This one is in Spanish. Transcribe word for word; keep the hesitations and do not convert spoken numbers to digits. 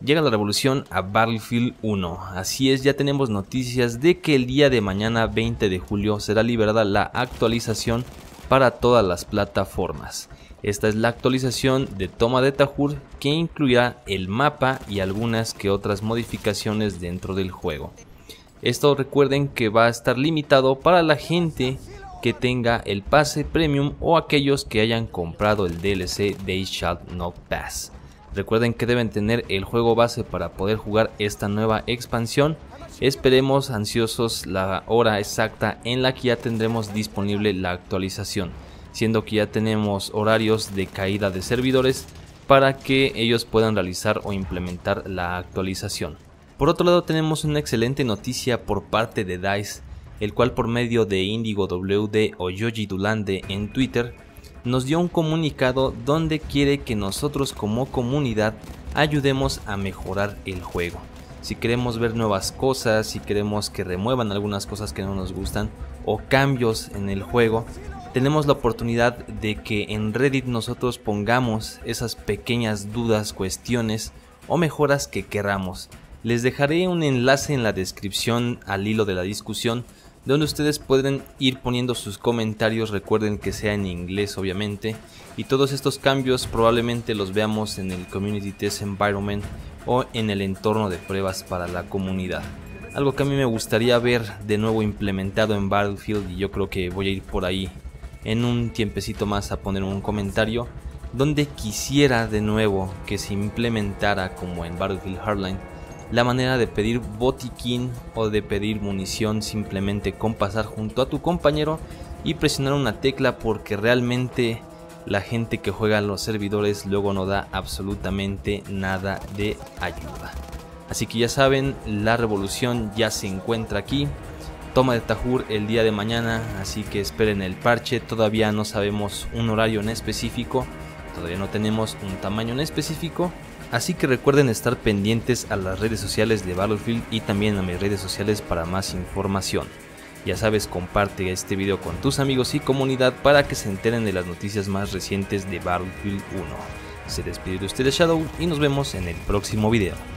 Llega la revolución a Battlefield uno, así es, ya tenemos noticias de que el día de mañana veinte de julio será liberada la actualización para todas las plataformas. Esta es la actualización de Toma de Tahur que incluirá el mapa y algunas que otras modificaciones dentro del juego. Esto recuerden que va a estar limitado para la gente que tenga el pase premium o aquellos que hayan comprado el D L C They Shall Not Pass. Recuerden que deben tener el juego base para poder jugar esta nueva expansión. Esperemos ansiosos la hora exacta en la que ya tendremos disponible la actualización, siendo que ya tenemos horarios de caída de servidores para que ellos puedan realizar o implementar la actualización. Por otro lado, tenemos una excelente noticia por parte de DICE, el cual por medio de Indigo W D o Yoji Dulande en Twitter nos dio un comunicado donde quiere que nosotros como comunidad ayudemos a mejorar el juego. Si queremos ver nuevas cosas, si queremos que remuevan algunas cosas que no nos gustan o cambios en el juego, tenemos la oportunidad de que en Reddit nosotros pongamos esas pequeñas dudas, cuestiones o mejoras que queramos. Les dejaré un enlace en la descripción al hilo de la discusión, donde ustedes pueden ir poniendo sus comentarios. Recuerden que sea en inglés obviamente, y todos estos cambios probablemente los veamos en el Community Test Environment o en el entorno de pruebas para la comunidad. Algo que a mí me gustaría ver de nuevo implementado en Battlefield, y yo creo que voy a ir por ahí en un tiempecito más a poner un comentario, donde quisiera de nuevo que se implementara como en Battlefield Hardline la manera de pedir botiquín o de pedir munición simplemente con pasar junto a tu compañero y presionar una tecla, porque realmente la gente que juega en los servidores luego no da absolutamente nada de ayuda. Así que ya saben, la revolución ya se encuentra aquí. Toma de Tahur el día de mañana, así que esperen el parche. Todavía no sabemos un horario en específico, todavía no tenemos un tamaño en específico. Así que recuerden estar pendientes a las redes sociales de Battlefield y también a mis redes sociales para más información. Ya sabes, comparte este video con tus amigos y comunidad para que se enteren de las noticias más recientes de Battlefield uno. Se despide de ustedes Shadow y nos vemos en el próximo video.